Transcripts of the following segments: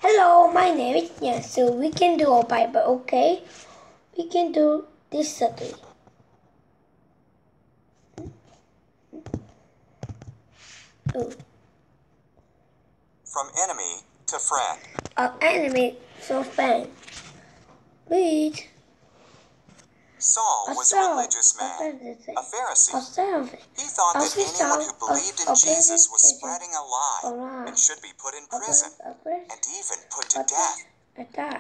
Hello, my name is Yan. So we can do a Bible, okay? We can do this study. Oh. From enemy to friend. Enemy to friend. Read. Saul was a religious man, a Pharisee. He thought that anyone who believed in Jesus was spreading a lie and should be put in prison and even put to death.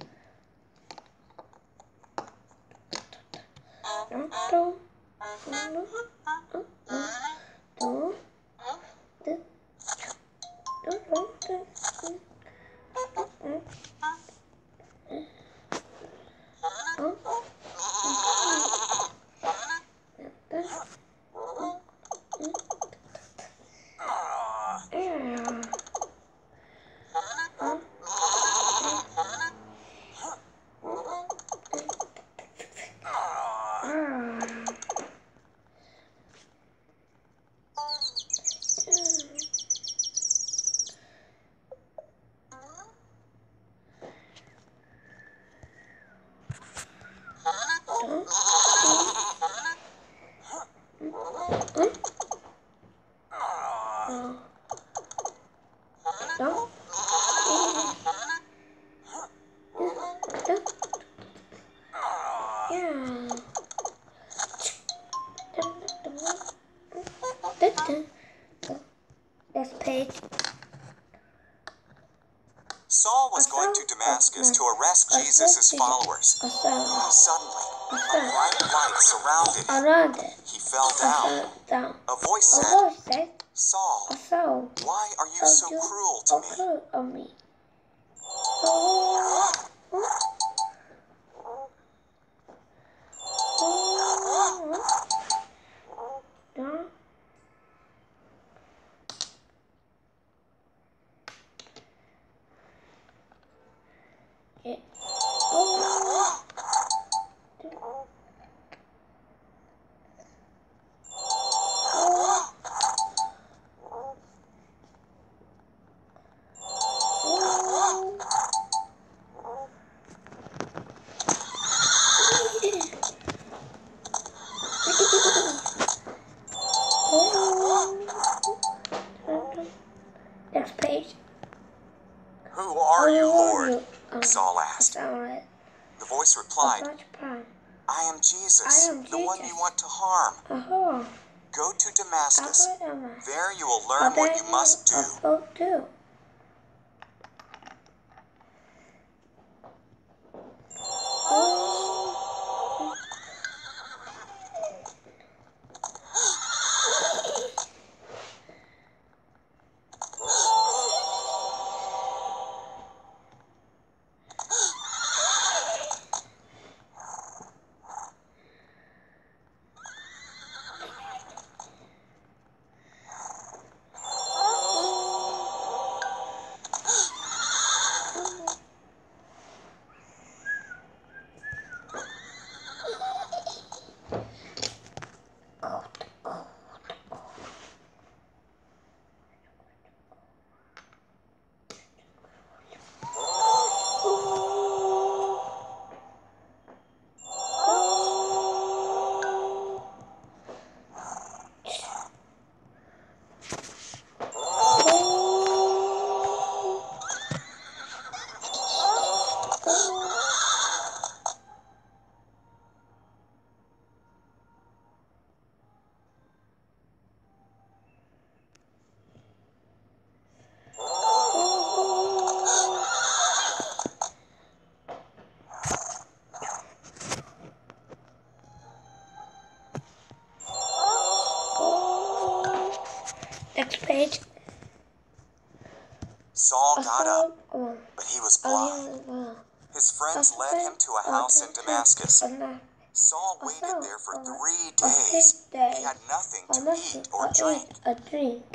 Saul was going to Damascus to arrest Jesus' followers. Suddenly, a bright light surrounded him. He fell down. A voice said, Saul, why are you so cruel to me? Next page. Who are you, Lord? Saul asked. The voice replied, I am Jesus, the one you want to harm. Go to Damascus. There you will learn what you must do. Next page. Saul got up, but he was blind. His friends led him to a house in Damascus. Saul waited there for 3 days. He had nothing to eat or drink.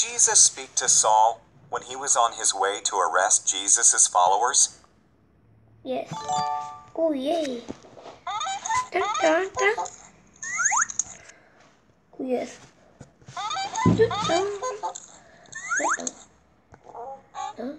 Jesus speak to Saul when he was on his way to arrest Jesus' followers? Yes. Oh, yay. Dun, dun, dun. Oh, yes. Dun, dun. Dun, dun.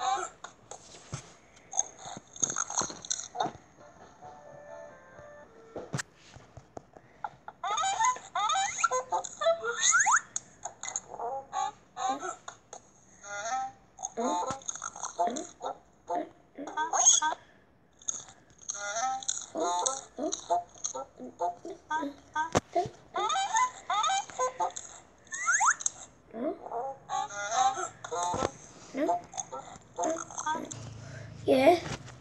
Yes.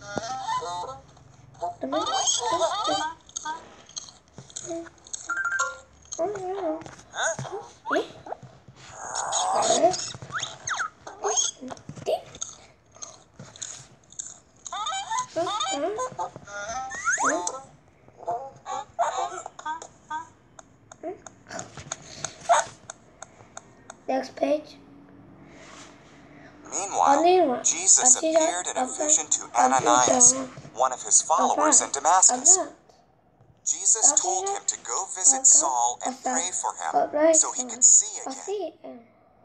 Next page. Meanwhile, Jesus appeared in a vision to Ananias, one of his followers in Damascus. Jesus told him to go visit Saul and pray for him so he could see again.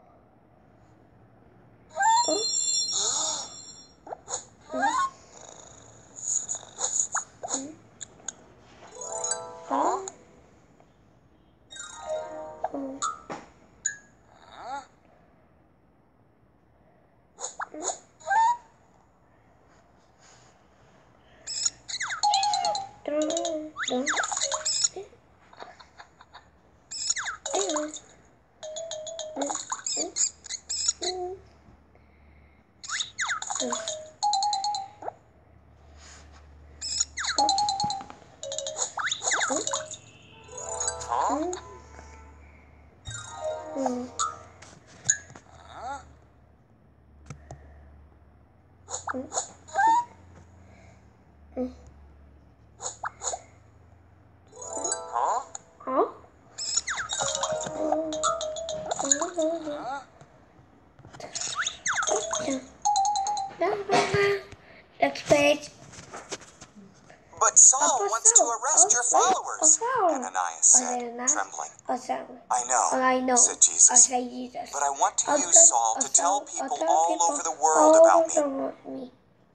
Next page. But Saul wants to arrest your followers, Ananias said, trembling. I know, said Jesus. But I want to use Saul to tell people all over the world about me.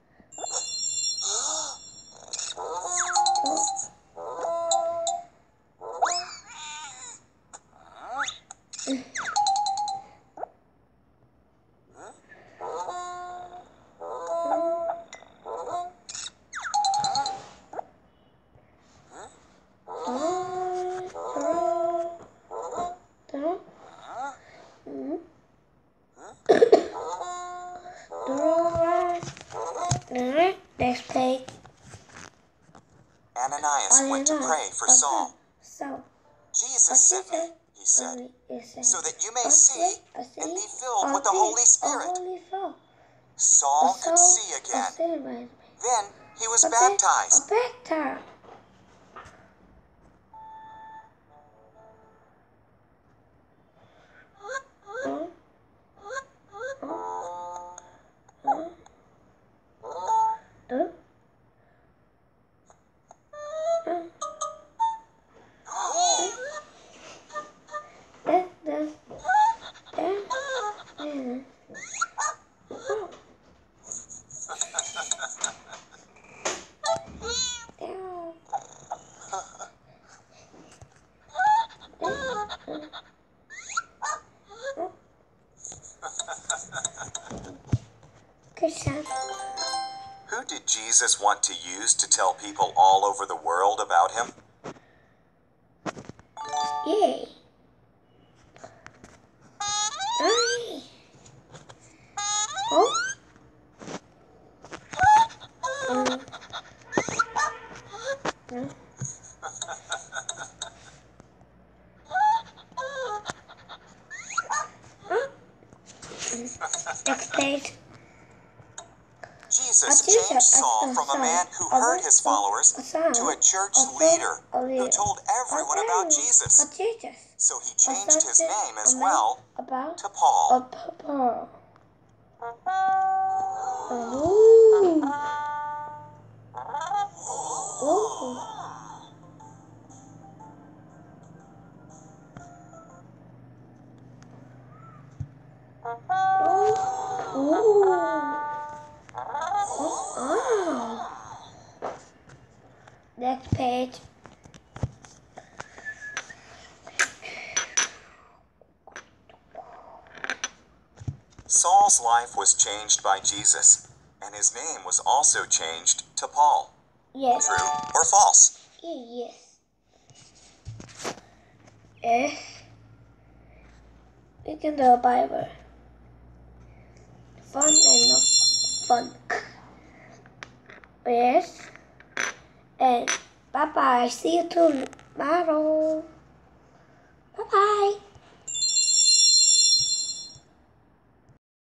Next page. Ananias went to pray for Saul. Jesus sent me, he said, so that you may see and be filled with the Holy Spirit. Saul could see again. Then he was baptized. Who did Jesus want to use to tell people all over the world about him? Yay. Next page. Jesus changed Saul from a man who hurt his followers to a church leader who told everyone about Jesus. So he changed his name as well to Paul. Next page. Saul's life was changed by Jesus, and his name was also changed to Paul. Yes. True or false? Yes. Yes. We can do a Bible. Fun and not fun. Yes. And bye-bye. See you tomorrow. Bye-bye.